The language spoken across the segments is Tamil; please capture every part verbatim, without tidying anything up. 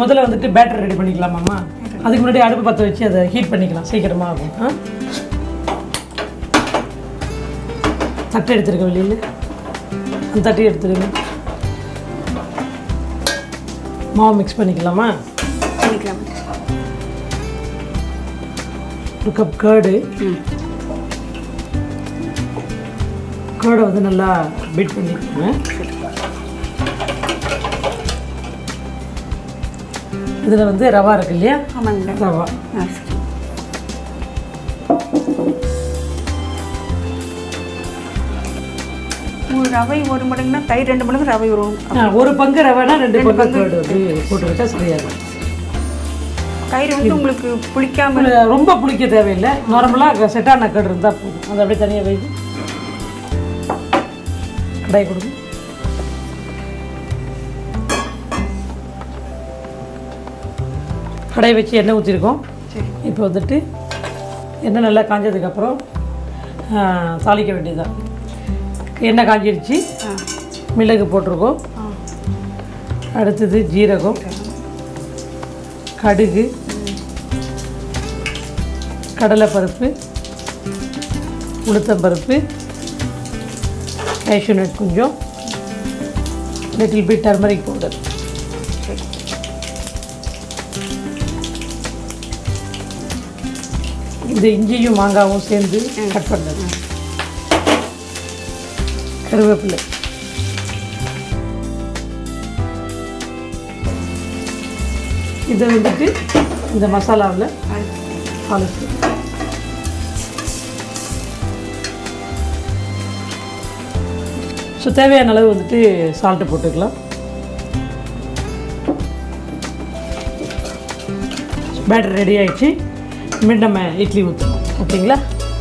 முதல்ல வந்துட்டு பேட்டர் ரெடி பண்ணிக்கலாமாம்மா? அதுக்கு முன்னாடி அடுப்பு பற்ற வச்சு அதை ஹீட் பண்ணிக்கலாம், சீக்கிரமாக ஆகும். ஆ தட்டை எடுத்துருக்க வெளியில், அந்த தட்டை எடுத்துருங்க. மாவு மிக்ஸ் பண்ணிக்கலாமா? பண்ணிக்கலாம். ஒரு கப் கர்டு, கர்டை வந்து நல்லா பீட் பண்ணிக்கோங்க. இதில் வந்து ரவா இருக்கு இல்லையா? ஆமாங்க, ரவா. ஒரு ரவை ஒரு மடங்குனா தயிர் ரெண்டு மடங்கு ரவை வரும். ஒரு பங்கு ரவைனா ரெண்டு பங்கு கர்டு அப்படி போட்டுக்கிட்டா சரியாகும். தயிர் வந்து உங்களுக்கு புளிக்காமல் ரொம்ப புளிக்க தேவையில்லை, நார்மலாக செட்டான கர்டு இருந்தால் போதும். அதை அப்படியே தனியாக வைக்கும். கடாய் கொடுங்க. கடாய் வச்சு எண்ணெய் ஊற்றிருக்கோம். இப்போ வந்துட்டு எண்ணெய் நல்லா காஞ்சதுக்கப்புறம் தாளிக்க வேண்டியதுதான். எண்ணெய் காஞ்சிடுச்சு, மிளகு போட்டிருக்கோம். அடுத்தது ஜீரகம், கடுகு, கடலைப்பருப்பு, உளுத்தம்பருப்பு, கேஷ்யூ நட் கொஞ்சம், லிட்டில் பிட் டர்மரிக் பவுடர். இந்த இஞ்சியும் மாங்காவும் சேர்ந்து கட் பண்ணது, கருவேப்பிலை, இதை வந்துட்டு இந்த மசாலாவில் தாளிச்சு ஸோ தேவையான அளவு வந்துட்டு சால்ட்டு போட்டுக்கலாம். பேட்டர் ரெடி ஆகிடுச்சு. இனிமேல் நம்ம இட்லி ஊற்றணும். ஓகேங்களா?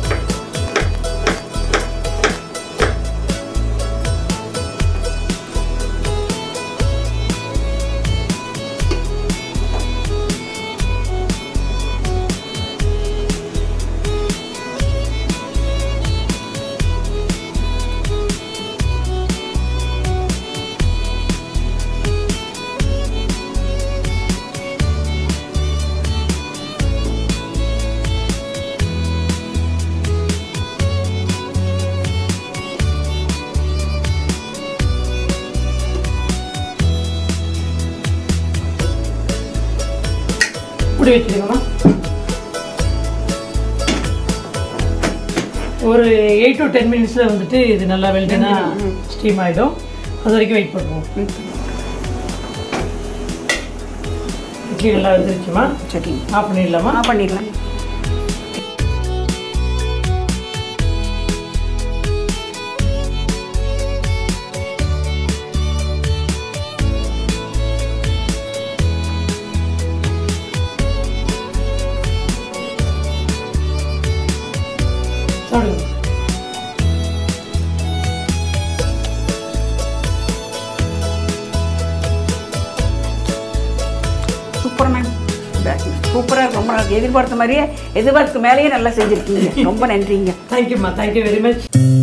இப்படி வச்சுக்கோங்க. ஒரு எயிட் டு டென் மினிட்ஸில் வந்துட்டு இது நல்லா வெல்டனா ஸ்டீம் ஆகிடும். அது வரைக்கும் வெயிட் பண்ணுவோம். இட்லி நல்லா வெந்துருச்சுமா? சரி, ஆஃப் பண்ணிடலாமா? ஆஃப் பண்ணிடலாம். சூப்பர் மேம், சூப்பராக, ரொம்ப எதிர்பார்த்த மாதிரியே, எதிர்பார்த்த மேலேயே நல்லா செஞ்சுருக்கீங்க. ரொம்ப நன்றிங்க. தேங்க்யூம்மா, தேங்க்யூ வெரி மச்.